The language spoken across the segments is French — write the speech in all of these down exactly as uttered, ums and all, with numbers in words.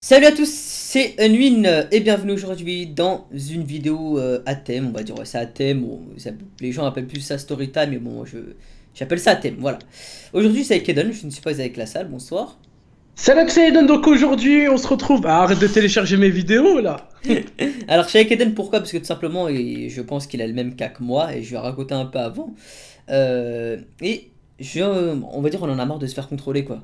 Salut à tous, c'est Unwin et bienvenue aujourd'hui dans une vidéo euh, à thème, on va dire, ouais, c'est à thème, bon, ça- les gens appellent plus ça story time, mais bon, je j'appelle ça à thème, voilà. Aujourd'hui c'est avec Eden, je ne suis pas avec la salle, bonsoir. Salut Xaiden, donc aujourd'hui on se retrouve. Ah, arrête de télécharger mes vidéos là. Alors je suis avec Eden, pourquoi? Parce que tout simplement, et je pense qu'il a le même cas que moi, et je vais raconter un peu avant. Euh, et je, euh, on va dire on en a marre de se faire contrôler quoi,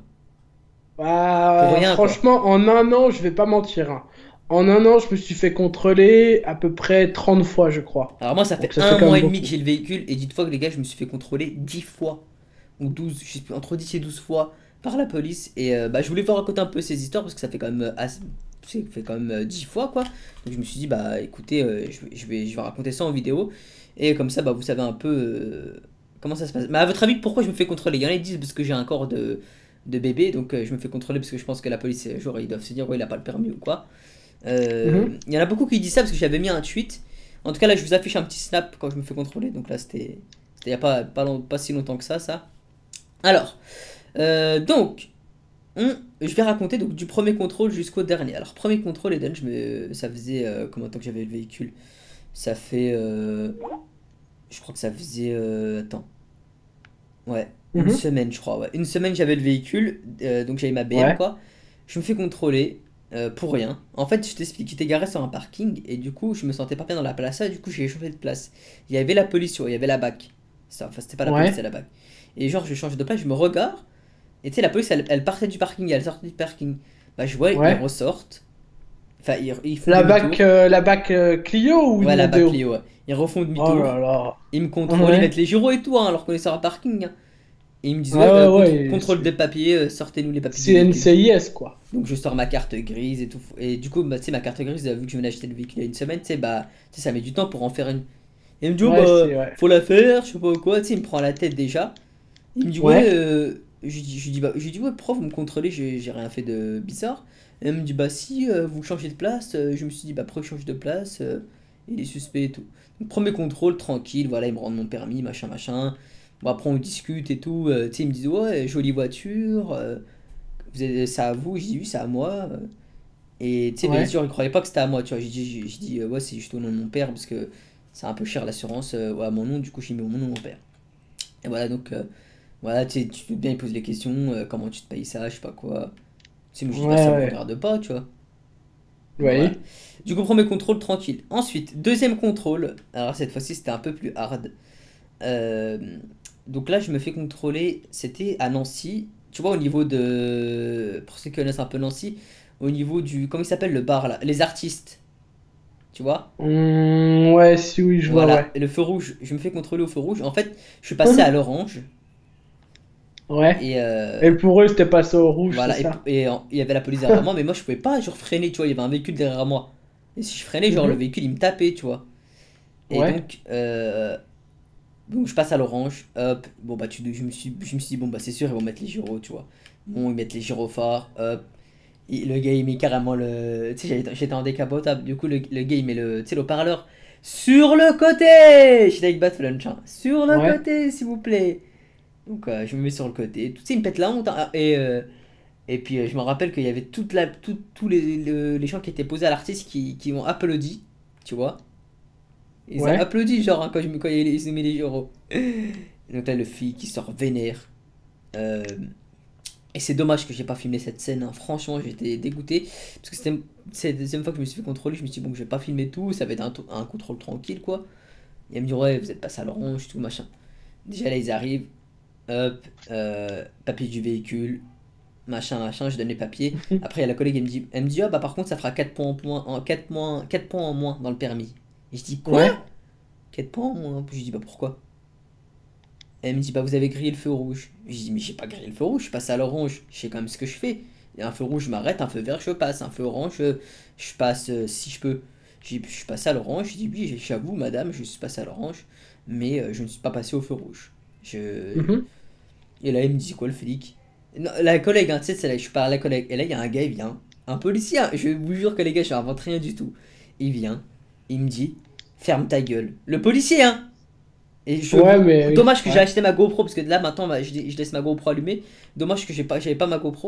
pour Bah, rien quoi. franchement, en un an, je vais pas mentir, hein. En un an, je me suis fait contrôler à peu près trente fois, je crois. Alors moi ça Donc fait ça fait un quand mois même et demi que beaucoup. j'ai le véhicule, et dites-toi que les gars je me suis fait contrôler dix fois. Ou douze, je sais plus, entre dix et douze fois par la police. Et euh, bah, je voulais vous raconter un peu ces histoires parce que ça fait quand même, euh, assez- ça fait quand même euh, dix fois quoi. Donc je me suis dit, bah écoutez, euh, je, vais, je, vais, je vais raconter ça en vidéo. Et comme ça, bah, vous savez un peu euh, comment ça se passe. Mais à votre avis, pourquoi je me fais contrôler? Il y en a qui disent parce que j'ai un corps de, de bébé, donc euh, je me fais contrôler parce que je pense que la police, euh, genre, ils doivent se dire, ouais, il a pas le permis ou quoi. Euh, Mhm. Il y en a beaucoup qui disent ça parce que j'avais mis un tweet. En tout cas, là, je vous affiche un petit snap quand je me fais contrôler. Donc là, c'était c'était il y a pas, pas, long- pas si longtemps que ça, ça. Alors, euh, donc, on- je vais raconter donc du premier contrôle jusqu'au dernier. Alors, premier contrôle, Eden, je me, ça faisait euh, combien de temps que j'avais le véhicule? Ça fait, euh, je crois que ça faisait, euh, attends, ouais, une Mhm. semaine, je crois, ouais. Une semaine, j'avais le véhicule, euh, donc j'avais ma B M, Ouais. quoi. Je me fais contrôler euh, pour rien. En fait, je t'explique, j'étais garé sur un parking et du coup, je me sentais pas bien dans la place. Et du coup, j'ai changé de place. Il y avait la police, sur- il y avait la B A C. Ça, enfin, c'était pas la police, Ouais. c'était la B A C. Et genre, je change de place, je me regarde. Et tu sais, la police, elle, elle partait du parking, elle sortait du parking. Bah, je vois, ils Ouais. ressortent. Enfin, ils, ils font La bac, demi-tour. euh, la bac euh, Clio ou Ouais, une la BAC Mondeo? Clio, ouais. Ils refont Oh là demi-tour. là. Ils me contrôlent, ils mettent Ouais. les gyros et tout, hein, alors qu'on est sur un parking, hein. Et ils me disent, Ouais, ouais, ouais, euh, contr- ouais. contrôle C'est des papiers, euh, sortez-nous les papiers du c'est véhicule et tout. N C I S quoi. Donc je sors ma carte grise et tout. Et du coup, bah, tu sais, ma carte grise, euh, vu que je viens d'acheter le véhicule il y a une semaine, tu sais, bah, tu sais, ça met du temps pour en faire une. Et il me dit, oh Ouais, bah, c'est ouais. faut la faire, je sais pas quoi, tu sais, il me prend la tête déjà. Il me dit, ouais, Ouais. euh... je lui dis, je lui dis, bah, je lui dis, ouais, prof, vous me contrôlez, j'ai j'ai rien fait de bizarre. Et elle me dit, bah, si, euh, vous changez de place. Euh, Je me suis dit, bah, pourquoi je change de place? Euh, Il est suspect et tout. Donc, premier contrôle, tranquille, voilà, ils me rendent mon permis, machin, machin. Bon, après, on discute et tout. Euh, tu sais, ils me disent, ouais, jolie voiture, euh, vous avez, c'est à vous? Je dis, oui, c'est à moi. euh. Et tu sais, bien Ouais. sûr, ils croyaient pas que c'était à moi, tu vois. J'ai dit, j'ai j'ai dit, euh, ouais, c'est juste au nom de mon père parce que c'est un peu cher l'assurance euh, ouais, à mon nom, du coup, j'ai mis au nom de mon père. Et voilà, donc. euh, voilà, tu sais, tu te doutes bien, il pose les questions, euh, comment tu te payes ça, je sais pas quoi. Tu sais, moi je dis, bah Ouais, ça me ouais. regarde pas, tu vois. Donc voilà. Oui. Du coup, premier contrôle, tranquille. Ensuite, deuxième contrôle, alors cette fois-ci c'était un peu plus hard. Euh, donc là, je me fais contrôler, c'était à Nancy, tu vois, au niveau de. Pour ceux qui connaissent un peu Nancy, au niveau du. Comment il s'appelle le bar là? Les artistes, tu vois? Hum, ouais, si oui, je vois, Voilà, ouais. et le feu rouge, je me fais contrôler au feu rouge. En fait, je suis passé à l'orange, Ouais. et, euh, Et pour eux, c'était passé au rouge, c'est voilà, et ça? et en- il y avait la police derrière moi, mais moi je pouvais pas genre freiner, tu vois, il y avait un véhicule derrière moi. Et si je freinais, genre le Mhm. véhicule il me tapait, tu vois. Et Ouais. donc, euh, donc je passe à l'orange, hop, bon bah tu, je me suis, je me suis dit, bon bah c'est sûr, ils vont mettre les gyros, tu vois. Bon, ils mettent les gyrophares, hop. Et le gars il met carrément le. Tu sais, j'étais j'étais en décapotable, du coup le, le gars il met le, tu sais, le haut-parleur sur le côté! J'étais avec Bad Flunch, hein. Sur le Ouais. côté, s'il vous plaît. Donc euh, je me mets sur le côté, tu sais, il me pète la honte, hein. Et. euh, Et puis euh, je me rappelle qu'il y avait toute la, tout- tous les, le- les gens qui étaient posés à l'artiste qui, qui ont applaudi, tu vois. Ils ont Ouais. applaudi genre hein, quand, je, me- quand ils ont mis les euros. Donc là le fille qui sort vénère. Euh, et c'est dommage que j'ai pas filmé cette scène, hein. Franchement j'étais dégoûté. Parce que c'était c'est la deuxième fois que je me suis fait contrôler. Je me suis dit bon je vais pas filmer tout, ça va être un, to- un contrôle tranquille quoi. Et elle me dit ouais vous êtes passé à l'orange, tout machin. Déjà là ils arrivent, hop, euh, papier du véhicule, machin, machin, je donne les papiers. Après, il y a la collègue, elle me dit, elle me dit ah bah par contre, ça fera quatre points en, point, en, quatre points, quatre points en moins dans le permis. Et je dis, quoi? Ouais. Quatre points en moins? Je dis, bah pourquoi? Elle me dit, bah vous avez grillé le feu rouge. Je dis, mais j'ai pas grillé le feu rouge, je suis passé à l'orange. Je sais quand même ce que je fais. Il y a un feu rouge, je m'arrête, un feu vert, je passe. Un feu orange, je, je passe euh, si je peux. Je dis, je suis passé à l'orange. Je dis, oui, j'avoue, madame, je suis passé à l'orange. Mais euh, je ne suis pas passé au feu rouge. Je, Mhm. Et là, il me dit quoi, le flic? Non, la collègue, hein, tu sais, c'est là, je parle à la collègue. Et là, il y a un gars, il vient. Un policier, hein, je vous jure que les gars, je n'invente rien du tout. Il vient, il me dit, ferme ta gueule. Le policier, hein! Et je Ouais, vous. mais oui. Dommage que j'ai Ouais. acheté ma GoPro, parce que là, maintenant, bah, je, je laisse ma GoPro allumée. Dommage que j'ai pas, j'avais pas ma GoPro.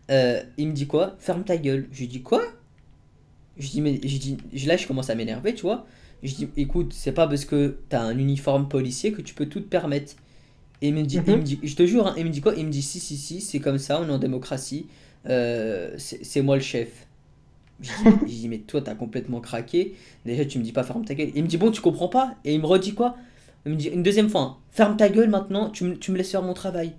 Euh, il me dit quoi? Ferme ta gueule. Je lui dis quoi? Je dis, mais je dis, là, je commence à m'énerver, tu vois. Je dis, écoute, c'est pas parce que t'as un uniforme policier que tu peux tout te permettre. Et il me dit, il me Mhm. dit, je te jure, hein, il me dit quoi? Il me dit, si, si, si, c'est comme ça, on est en démocratie. Euh, c'est c'est moi le chef. Je dis, mais, je dis, mais toi, t'as complètement craqué. Déjà, tu me dis pas ferme ta gueule. Il me dit, bon, tu comprends pas? Et il me redit quoi? Il me dit une deuxième fois, hein, ferme ta gueule maintenant, tu me, tu me laisses faire mon travail.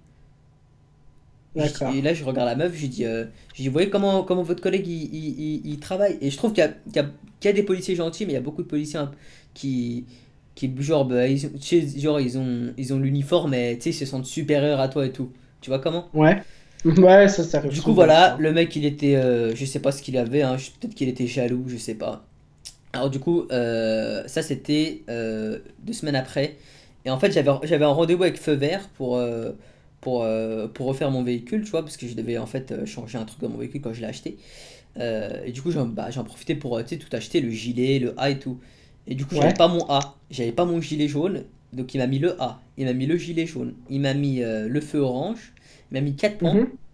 Je dis- Et D'accord. là, je regarde la meuf, je lui dis, euh, je lui dis, vous voyez comment, comment votre collègue il, il- il- il travaille? Et je trouve qu'il y a, qu'il y a- qu'il y a des policiers gentils, mais il y a beaucoup de policiers hein, qui, qui genre, bah, ils, ont- tu sais, genre, ils ont, ils ont l'uniforme, et tu sais, ils se sentent supérieurs à toi et tout. Tu vois comment? Ouais. Ouais, ça, ça arrive Du coup, souvent, voilà, ça. le mec, il était, euh, je sais pas ce qu'il avait, hein, je- peut-être qu'il était jaloux, je sais pas. Alors, du coup, euh, ça, c'était euh, deux semaines après. Et en fait, j'avais, j'avais un rendez-vous avec Feu Vert pour, euh, pour, euh, pour refaire mon véhicule, tu vois, parce que je devais en fait euh, changer un truc dans mon véhicule quand je l'ai acheté. Euh, et du coup, j'en bah, j'en profitais pour euh, tu sais, tout acheter, le gilet, le A et tout. Et du coup, j'avais Ouais. pas mon A, j'avais pas mon gilet jaune, donc il m'a mis le A, il m'a mis le gilet jaune, il m'a mis euh, le feu orange, il m'a mis quatre points. Mhm.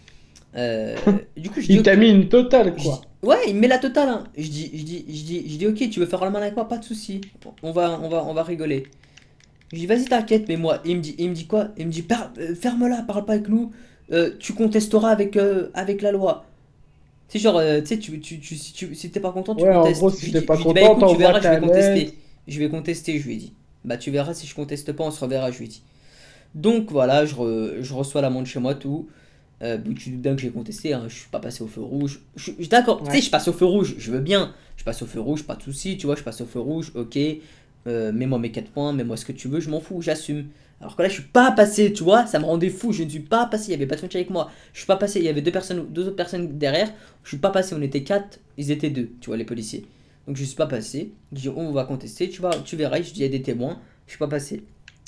Euh, du coup, je dis Il t'a ok. mis une totale, Je dis, quoi. ouais, il me met la totale, hein. Je dis, je dis, je dis, je dis, ok, tu veux faire la main avec moi, pas de souci. On va, on va, on va rigoler. Je dis, vas-y, t'inquiète, mais moi, il me dit, il me dit quoi? Il me dit, Par- euh, ferme-la, parle pas avec nous. Euh, tu contesteras avec, euh, avec la loi. C'est genre, euh, tu sais, tu, tu, tu, si tu, si t'es pas content, tu Ouais, en gros, contestes. Je si lui t'es dis, pas je lui dis, bah content, écoute, tu t'envoies verras, je vais ta lettre. contester. Je vais contester, je lui ai dit. Bah, tu verras, si je conteste pas, on se reverra, je lui ai dit. Donc voilà, je, re- je reçois l'amende chez moi, tout. Euh, bon, tu te doutes bien que j'ai contesté, hein, je suis pas passé au feu rouge. Je, je- d'accord, tu sais, Ouais. je passe au feu rouge, je veux bien. Je passe au feu rouge, pas de souci, tu vois, je passe au feu rouge, ok. Euh, mets-moi mes quatre points, mets-moi ce que tu veux, je m'en fous, j'assume. Alors que là, je suis pas passé, tu vois, ça me rendait fou, je ne suis pas passé, il y avait pas de frontière avec moi. Je suis pas passé, il y avait deux personnes, deux autres personnes derrière, je suis pas passé, on était quatre, ils étaient deux, tu vois, les policiers. Donc je suis pas passé, je dis, on va contester, tu, vas, tu verras, je dis, il y a des témoins, je suis pas passé.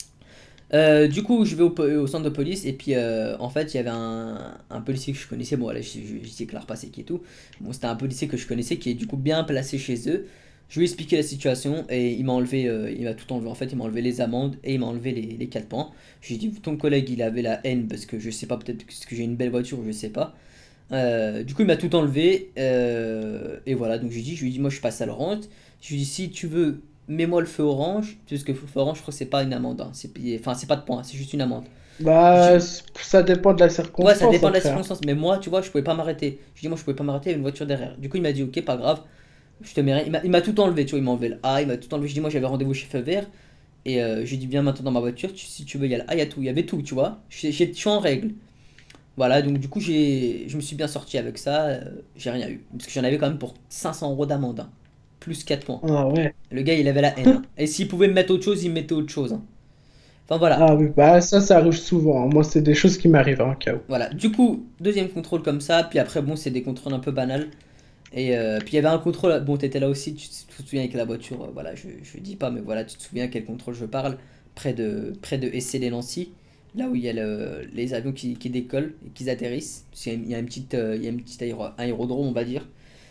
Euh, du coup, je vais au, po- au centre de police et puis euh, en fait, il y avait un, un policier que je connaissais. Bon, là, je, je, je déclare pas c'est qui et tout. Bon, c'était un policier que je connaissais qui est du coup bien placé chez eux. Je lui ai expliqué la situation et il m'a enlevé, euh, il m'a tout enlevé. En fait, il m'a enlevé les amendes et il m'a enlevé les, les quatre points. Je lui ai dit, ton collègue, il avait la haine parce que je sais pas, peut-être parce que j'ai une belle voiture, je sais pas. Euh, du coup, il m'a tout enlevé. Euh, et voilà, donc je lui ai dit, je lui ai dit, moi je passe à l'orange. Je lui ai dit, si tu veux, mets-moi le feu orange. Parce que le feu orange, je crois que c'est pas une amende, hein. C'est payé- Enfin, c'est pas de points, c'est juste une amende. Je Bah, dis, c- ça dépend de la ouais, ça circonstance, dépend de la après, hein. circonstance. Mais moi, tu vois, je pouvais pas m'arrêter. Je dis, moi, je pouvais pas m'arrêter, il y avait une voiture derrière. Du coup, il m'a dit, ok, pas grave. Je te mets rien. Il m'a il m'a tout enlevé, tu vois. Il m'a enlevé le A, il m'a tout enlevé. Je dis, moi, j'avais rendez-vous chez Feu Vert. Et euh, je lui ai dit, viens maintenant dans ma voiture. tu- si tu veux, il y a le A, il y a tout. Il y avait tout, tu vois. Je je- je suis en règle. Voilà, donc du coup, j'ai, je me suis bien sorti avec ça. euh, j'ai rien eu. Parce que j'en avais quand même pour cinq cents euros d'amende, hein. Plus quatre points. Ah ouais. Le gars, il avait la haine, hein. Et s'il pouvait me mettre autre chose, il me mettait autre chose, hein. Enfin voilà. Ah oui, bah ça, ça arrive souvent, hein. Moi, c'est des choses qui m'arrivent, hein, au cas où. Voilà. Du coup, deuxième contrôle comme ça. Puis après, bon, c'est des contrôles un peu banals. Et euh, puis il y avait un contrôle. Bon, t'étais là aussi. Tu te souviens avec la voiture. euh, voilà, je, je dis pas, mais voilà, tu te souviens quel contrôle je parle. Près de, près de Essé-les-Nancy. Là où il y a le- les avions qui, qui décollent et qui atterrissent. Parce qu'il y a, il y a une petite, euh, il y a une petite aéro- aérodrome, on va dire.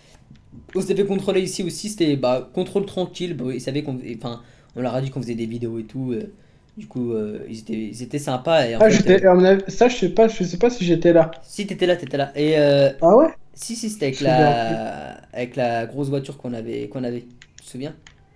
On s'était fait contrôler ici aussi, c'était bah, contrôle tranquille. Bah, ils savaient qu'on faisait- enfin, on leur a dit qu'on faisait des vidéos et tout. euh, du coup, euh, ils étaient, ils étaient sympas. Et en Ah, fait, euh, j'étais, à mon avis- ça, je sais pas, je sais pas si j'étais là. si t'étais là, t'étais là. Et euh, Ah ouais? si, si, c'était Je me avec souviens plus. la, avec la grosse voiture qu'on avait, qu'on avait. Tu te souviens?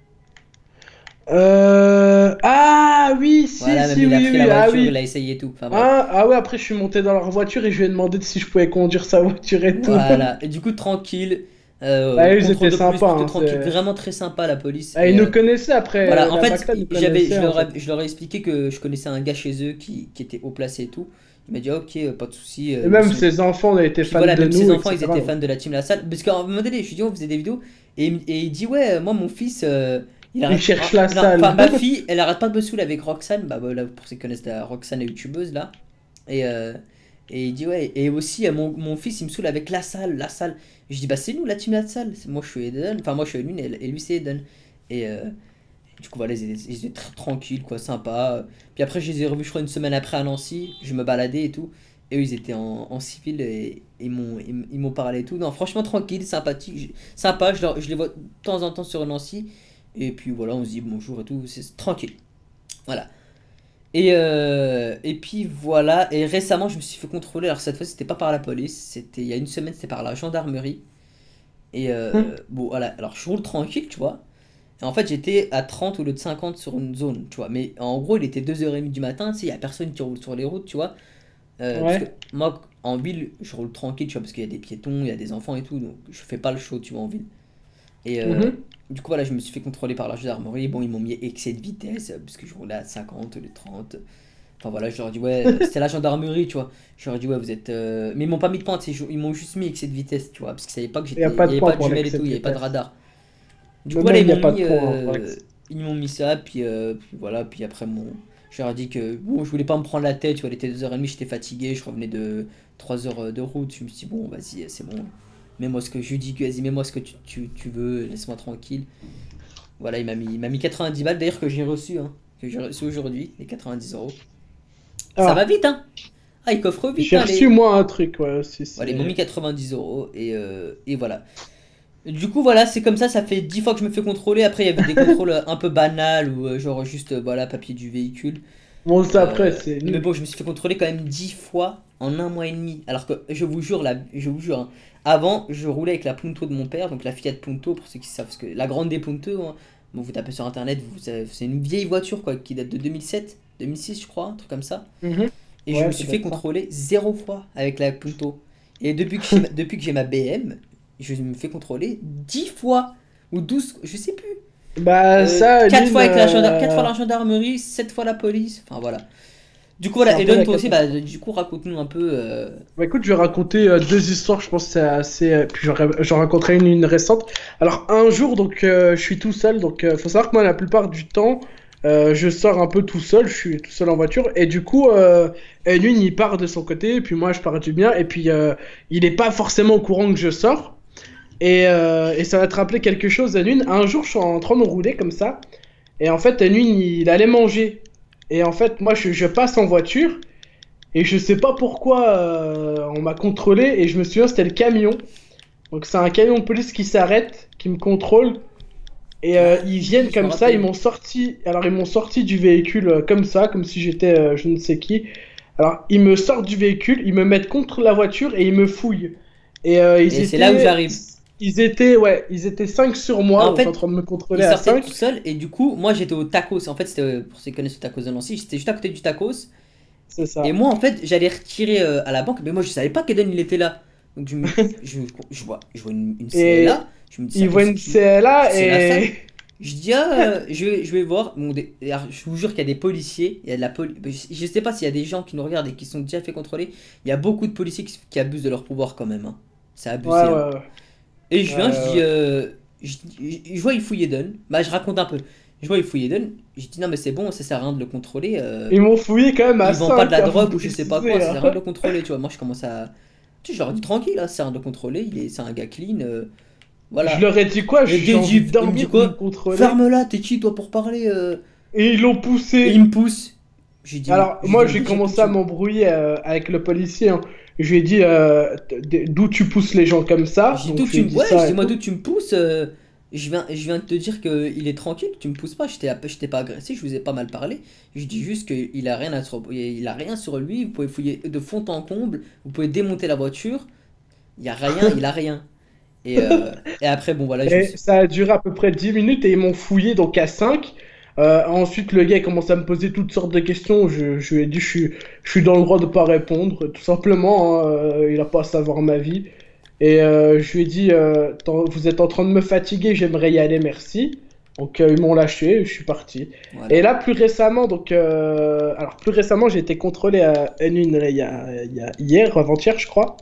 Euh... Ah oui, si, Voilà, même si, il a oui, pris la oui, ah voiture, il oui. a essayé et tout. Enfin bref. Ah, ah ouais, après, je suis monté dans leur voiture et je lui ai demandé si je pouvais conduire sa voiture et tout. Voilà. Et du coup, tranquille. Ah, Euh, ils contrôle étaient de police, sympas, plutôt hein, tranquille. c'est... Vraiment très sympa la police. Ah, ils Et nous euh, connaissaient après, voilà, en la fait, Bacta nous j'avais, connaissait, je en leur, fait. ai, je leur ai expliqué que je connaissais un gars chez eux qui, qui était haut placé et tout. Il m'a dit, ah, ok, euh, pas de souci. Et euh, ils même sont- ses enfants, on a été Puis fans voilà, de même ses nous, enfants, ils et cetera. étaient fans de la team La Salle. Parce qu'à un moment donné, je lui dis, on faisait des vidéos. Et, il me- et il dit, ouais, moi, mon fils, euh, il Ils arrête. cherchent Ah, la non, enfin, salle. ma fille, elle arrête pas de me saouler avec Roxane. Bah, voilà, pour ceux qui connaissent la Roxane, la youtubeuse, là. Et, euh, et il dit, ouais, et aussi, euh, mon, mon fils, il me saoule avec La Salle, La Salle. Je dis, bah, c'est nous, la team La Salle. C'est- Moi, je suis Eden. Enfin, moi, je suis Eden et, et lui, c'est Eden. Et. euh, du coup, voilà, ils étaient, ils étaient très tranquilles, quoi, sympa. Puis après, je les ai revus, je crois, une semaine après à Nancy. Je me baladais et tout. Et eux, ils étaient en, en civil et ils m'ont ils m- ils m'ont parlé et tout. Non, franchement, tranquille, sympathique. j- Sympa, je, leur- je les vois de temps en temps sur Nancy. Et puis voilà, on se dit bonjour et tout. C'est tranquille. Voilà. Et, euh, et puis voilà, et récemment je me suis fait contrôler, alors cette fois c'était pas par la police, c'était il y a une semaine, c'était par la gendarmerie. Et Hum. euh, bon voilà, alors je roule tranquille, tu vois. Et en fait j'étais à trente au lieu de cinquante sur une zone, tu vois. Mais en gros il était deux heures trente du matin, tu sais, il y a personne qui roule sur les routes, tu vois. Euh, parce que Ouais. moi en ville je roule tranquille, tu vois, parce qu'il y a des piétons, il y a des enfants et tout, donc je fais pas le show, tu vois, en ville. Et euh, Mhm. du coup, voilà, je me suis fait contrôler par la gendarmerie. Bon, ils m'ont mis excès de vitesse euh, parce que je roulais à cinquante au lieu de trente. Enfin voilà, je leur ai dit, ouais, euh, c'était la gendarmerie, tu vois. Je leur ai dit, ouais, vous êtes. euh, Mais ils m'ont pas mis de pointe, c'est ju- ils m'ont juste mis excès de vitesse, tu vois. Parce qu'ils savaient pas que Il n'y a j'étais. Il pas y de avait point pas de pour jumelles et l'excès tout, de il y avait pas de vitesse. radar. Du coup, Mais voilà, même, ils il n'y a m'ont pas mis. de point pour euh, l'excès. Ils m'ont mis ça, puis, euh, puis voilà, puis après, mon. Je leur ai dit que bon, je voulais pas me prendre la tête, tu vois, il était deux heures trente, j'étais fatigué, je revenais de trois heures de route. Je me suis dit, bon, vas-y, c'est bon. Mets-moi ce que je lui dis, vas-y, mets-moi ce que tu, tu, tu veux, laisse-moi tranquille. Voilà, il m'a mis, il m'a mis quatre-vingt-dix balles, d'ailleurs, que j'ai reçu, hein, que j'ai reçu aujourd'hui, les quatre-vingt-dix euros. Ça va Ah, vite, hein? Ah, ils coffrent vite, j'ai hein, reçu les. moi un truc, ouais, aussi. Voilà, ils m'ont mis C'est... quatre-vingt-dix euros, et, euh, et voilà. Du coup, voilà, c'est comme ça, ça fait dix fois que je me fais contrôler. Après, il y avait des contrôles euh, un peu banals, ou euh, genre juste, euh, voilà, papier du véhicule. Bon, ça après, Euh, c'est mais nul. bon, je me suis fait contrôler quand même dix fois en un mois et demi. Alors que, je vous jure, là, je vous jure, hein, avant, je roulais avec la Punto de mon père, donc la Fiat Punto, pour ceux qui savent, parce que la grande des Punto, hein, bon, vous tapez sur internet, vous, savez, c'est une vieille voiture, quoi, qui date de deux mille sept, deux mille six, je crois, un truc comme ça. Mhm. Et je me Ouais, ça suis doit fait être ça. contrôler zéro fois avec la Punto. Et depuis que j'ai ma, depuis que j'ai ma B M, je me fais contrôler dix fois, ou douze, je sais plus. Bah, Euh, ça, quatre Lynn, fois avec la gendarmerie, quatre fois euh, la gendarmerie, sept fois la police, enfin voilà. Du coup, c'est voilà, un peu Eden, la toi aussi, bah, catastrophe. du coup, raconte-nous un peu. euh, Bah écoute, je vais raconter euh, deux histoires, je pense que c'est assez... euh, Puis j'en j'en raconterai une, une récente. Alors un jour, donc euh, je suis tout seul, donc euh, faut savoir que moi la plupart du temps, euh, je sors un peu tout seul, je suis tout seul en voiture, et du coup, euh, Edwin il part de son côté, et puis moi je pars du mien, et puis euh, il est pas forcément au courant que je sors, et, euh, et ça va te rappeler quelque chose, Edwin. Un jour, je suis en train de rouler comme ça, et en fait, Edwin il allait manger, et en fait, moi je, je passe en voiture, et je sais pas pourquoi euh, on m'a contrôlé et je me souviens c'était le camion. Donc c'est un camion de police qui s'arrête, qui me contrôle et euh, Ah ils oui, viennent je me comme ça, ils rappelle. m'ont sorti. Alors ils m'ont sorti du véhicule euh, comme ça, comme si j'étais euh, je ne sais qui. Alors ils me sortent du véhicule, ils me mettent contre la voiture et ils me fouillent. Et euh, ils Et c'est là où étaient j'arrive. ils étaient ouais, ils étaient cinq sur moi, En donc en fait, train de me il contrôler à sortait tout cinq. seul, et du coup, moi j'étais au tacos. En fait, c'était, euh, pour ceux qui connaissent le tacos de Nancy, j'étais juste à côté du tacos. C'est Et ça. moi, en fait, j'allais retirer euh, à la banque, mais moi je savais pas qu'Eden il était là. Donc je, me, je, je vois, je vois une, une C L A, Et je me dis, ils ça, voient c'est une qui? C L A C'est la salle. et Je dis, ah, euh, je vais, je vais voir. Bon, des- alors, je vous jure qu'il y a des policiers, il y a de la poli- je, je sais pas s'il y a des gens qui nous regardent et qui sont déjà fait contrôler. Il y a beaucoup de policiers qui, qui abusent de leur pouvoir quand même, hein. C'est ouais abusé, hein. ouais Et je ouais. viens, je ouais, dis, ouais. euh, je, je- je vois, il fouille Eden. Bah, je raconte un peu. Je vois, il fouille Eden. Je dis, non, mais c'est bon, ça sert à rien de le contrôler. euh, Ils m'ont fouillé quand même à il vend pas de cinq, la hein, faut drogue ou je sais pas quoi, préciser, ça hein. sert à rien de le contrôler, tu vois. Moi, je commence à. Tu sais, je leur dis tranquille, là, ça sert à rien de le contrôler. Il est, c'est un gars clean. euh, Je voilà. leur ai dit quoi? Et J'ai il, envie de dit- il me dit dormir, vous me quoi? contrôlez. Ferme-la, t'es qui, toi, pour parler euh Et ils l'ont Et il poussé. me pousse. J'ai dit, mais, Alors, j'ai dit, moi, mais j'ai déjà, commencé à tu. m'embrouiller euh, avec le policier, hein. Je lui ai dit euh, d- d'où tu pousses les gens comme ça. J'ai dit, Donc, d'où je lui tu ai me. dit Ouais, je ça dis, et moi, tout. d'où tu me pousses euh, je viens, je viens de te dire qu'il est tranquille, tu me pousses pas, je t'ai je t'ai pas agressé, je vous ai pas mal parlé. Je dis juste qu'il a rien à se rep- il a rien sur lui, vous pouvez fouiller de fond en comble, vous pouvez démonter la voiture, il y a rien, il a rien. Et, euh, et après, bon, voilà, je me Et suis. ça a duré à peu près dix minutes et ils m'ont fouillé donc à cinq. Euh, ensuite, le gars a commencé à me poser toutes sortes de questions. Je, je lui ai dit je suis, je suis dans le droit de pas répondre, tout simplement, hein. Euh, il a pas à savoir ma vie. Et euh, je lui ai dit euh, Tant- vous êtes en train de me fatiguer, j'aimerais y aller, merci. Donc euh, ils m'ont lâché, je suis parti. Et Voilà. là, plus récemment, donc, euh, alors plus récemment, j'ai été contrôlé à N un il y a, il y a hier, avant-hier, je crois.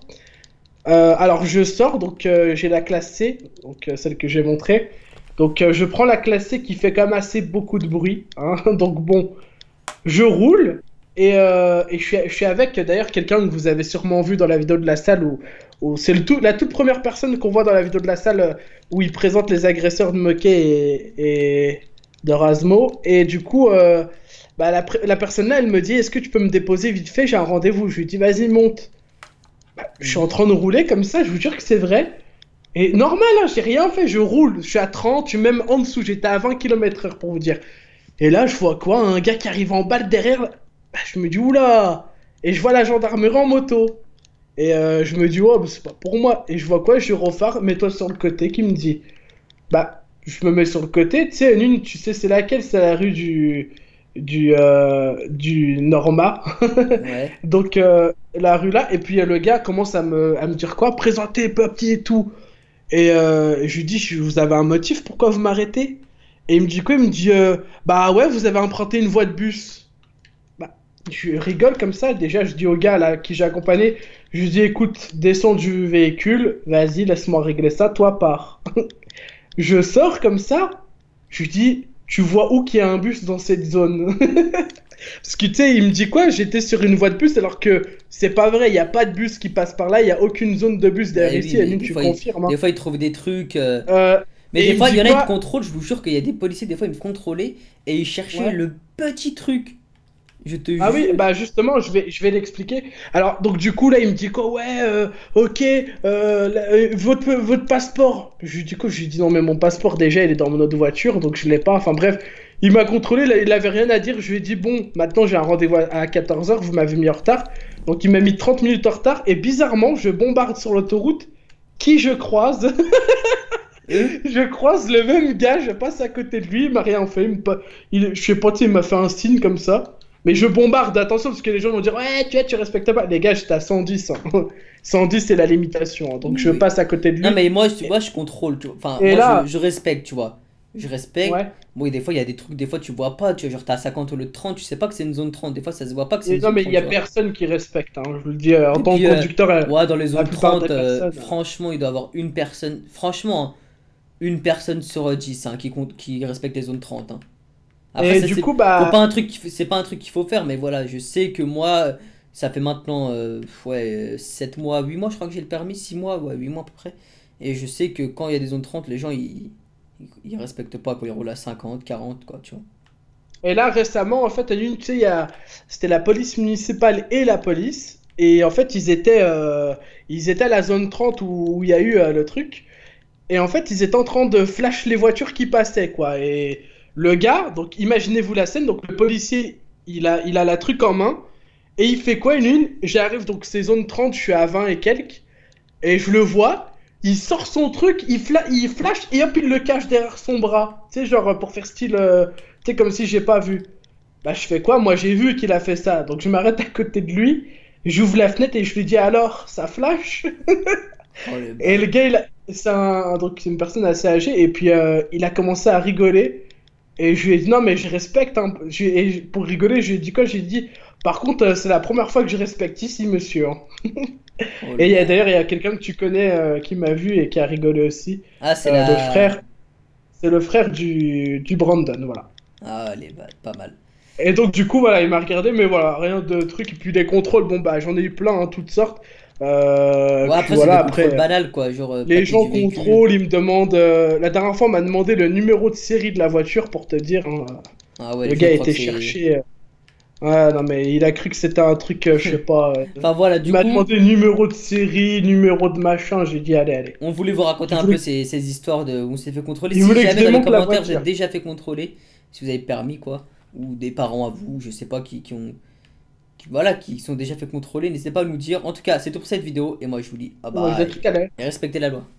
Euh, alors je sors, donc euh, j'ai la classe C, donc euh, celle que j'ai montrée. Donc euh, je prends la classe C qui fait quand même assez beaucoup de bruit, hein. Donc bon, je roule et, euh, et je, suis, je suis avec d'ailleurs quelqu'un que vous avez sûrement vu dans la vidéo de la salle où, où c'est le tout, la toute première personne qu'on voit dans la vidéo de la salle euh, où il présente les agresseurs de Moquet et, et de Rasmo. Et du coup, euh, bah, la, la personne là, elle me dit, est-ce que tu peux me déposer vite fait, j'ai un rendez-vous. Je lui dis, vas-y, monte. Bah, je suis en Mhm. train de rouler comme ça, je vous jure que c'est vrai. Et normal, hein, j'ai rien fait, je roule, je suis à trente, je suis même en dessous, j'étais à vingt kilomètres heure pour vous dire. Et là, je vois quoi? Un gars qui arrive en balle derrière. Bah, je me dis, oula! Et je vois la gendarmerie en moto. Et euh, je me dis, oh, bah, c'est pas pour moi. Et je vois quoi? Je refare, mets-toi sur le côté, qui me dit. Bah, je me mets sur le côté, tu sais, une, tu sais, c'est laquelle? C'est la rue du, du, euh, du Norma. Ouais. Donc, euh, la rue là, et puis euh, le gars commence à me, à me dire quoi? Présentez, papier et tout. Et euh, je lui dis, je- vous avez un motif, pourquoi vous m'arrêtez? Et il me dit quoi? Il me dit, euh, bah ouais, vous avez emprunté une voie de bus. Bah, je rigole comme ça. Déjà, je dis au gars là qui j'ai accompagné, je lui dis, écoute, descends du véhicule, vas-y, laisse-moi régler ça, toi pars. Je sors comme ça, je lui dis, tu vois où qu'il y a un bus dans cette zone? Parce que tu sais, il me dit quoi? J'étais sur une voie de bus alors que c'est pas vrai, il n'y a pas de bus qui passe par là, il n'y a aucune zone de bus Bah derrière oui, ici, mais Anine, des tu fois, ils, confirmes, hein. des fois, ils trouvent des trucs. euh, Euh, Mais et des il me fois, il dit y en a, ils me quoi? contrôlent. Je vous jure qu'il y a des policiers, des fois, ils me contrôlaient et ils cherchaient Ouais. le petit truc. Je te Ah oui, jure. bah justement, je vais, je vais l'expliquer. Alors, donc du coup, là, il me dit quoi? Ouais, euh, ok, euh, la- euh, votre, votre passeport. Je lui dis quoi? Je lui dis non, mais mon passeport, déjà, il est dans mon autre voiture, donc je l'ai pas. Enfin bref, il m'a contrôlé, là, il avait rien à dire. Je lui ai dit, bon, maintenant j'ai un rendez-vous à à quatorze heures, vous m'avez mis en retard. Donc il m'a mis trente minutes en retard, et bizarrement, je bombarde sur l'autoroute. Qui je croise? Eux? Je croise le même gars, je passe à côté de lui, il m'a rien fait. Il me pa- il- je sais pas, tu sais, il m'a fait un signe comme ça. Mais je bombarde, attention, parce que les gens vont dire, ouais, tu vois, tu respectes pas. Les gars, j'étais à cent dix, hein. cent dix, c'est la limitation, hein. Donc Oui, je oui. passe à côté de Non, lui. mais moi, tu Et, vois, je contrôle. Tu vois. Enfin, et moi, je, là, je respecte, tu vois. Je respecte. ouais. Bon, et des fois, il y a des trucs, des fois, tu vois pas. Tu vois, genre, t'es à cinquante au lieu de trente, tu sais pas que c'est une zone trente. Des fois, ça se voit pas que c'est Et une non, zone mais il trente, y a tu vois. personne qui respecte, hein. Je vous le dis, euh, en Et tant que puis, euh, conducteur, euh, ouais, dans les la zones plupart trente, des euh, personnes. euh. franchement, il doit y avoir une personne. Franchement, hein, une personne sur dix hein, qui, compte, qui respecte les zones trente, hein. Après, Et ça, du c'est coup, faut bah, pas un truc, qu'il faut- c'est pas un truc qu'il faut faire, mais voilà, je sais que moi, ça fait maintenant euh, ouais, sept mois, huit mois, je crois que j'ai le permis, six mois, ouais, huit mois à peu près. Et je sais que quand il y a des zones trente, les gens, ils, ils, ils respectent pas, quand ils roulent à cinquante quarante quoi, tu vois. et là, récemment, en fait, à une, tu sais, il y a... c'était la police municipale et la police. Et en fait, ils étaient, euh, ils étaient à la zone trente où où il y a eu euh, le truc. Et en fait, ils étaient en train de flash les voitures qui passaient, quoi. Et le gars, donc imaginez-vous la scène, donc le policier, il a, il a la truc en main, et il fait quoi, une une? J'arrive, donc c'est zone trente, je suis à vingt et quelques, et je le vois, il sort son truc, il, fla il flash, et hop, il le cache derrière son bras. Tu sais, genre, euh, pour faire style, euh, tu sais, comme si j'ai pas vu. Bah, je fais quoi? Moi, j'ai vu qu'il a fait ça, donc je m'arrête à côté de lui, j'ouvre la fenêtre et je lui dis alors, ça flash? Oh le Et le bâtard. gars, il a- c'est un, donc c'est une personne assez âgée, et puis euh, il a commencé à rigoler. Et je lui ai dit, non, mais je respecte, hein. Je- et pour rigoler, je lui ai dit quoi? J'ai dit, par contre, euh, c'est la première fois que je respecte ici, monsieur, hein. Oh le Et il y a d'ailleurs, bâtard. il y a quelqu'un que tu connais euh, qui m'a vu et qui a rigolé aussi. Ah, c'est Euh, le la. frère, c'est le frère du, du Brandon, voilà. Ah, les bâtards, pas mal. Et donc, du coup, voilà, il m'a regardé, mais voilà, rien de truc. Et puis, les contrôles, bon, bah, j'en ai eu plein, hein, toutes sortes. Euh, Ouais, puis après, c'est voilà, des contrôles après. banals, quoi, genre euh, Les papier gens du véhicule. contrôlent, ils me demandent. euh, La dernière fois, on m'a demandé le numéro de série de la voiture pour te dire, hein. Ah ouais, Le les gens, gars ils a croient que été c'est. cherché. euh, Ouais, non, mais il a cru que c'était un truc, euh, je sais pas. euh, Enfin, voilà, Il du m'a coup. demandé numéro de série, numéro de machin. J'ai dit, allez, allez. On voulait vous raconter Il un peu voulait, ces, ces histoires de où on s'est fait contrôler. il Si voulait que je jamais dans les démonte la commentaires vous êtes voiture. déjà fait contrôler, si vous avez permis quoi, ou des parents à vous, je sais pas, qui, qui ont, qui, voilà, qui sont déjà fait contrôler, n'hésitez pas à nous dire. En tout cas, c'est tout pour cette vidéo et moi je vous dis, ah Moi, je dis à bye tout à l'heure. et respectez la loi.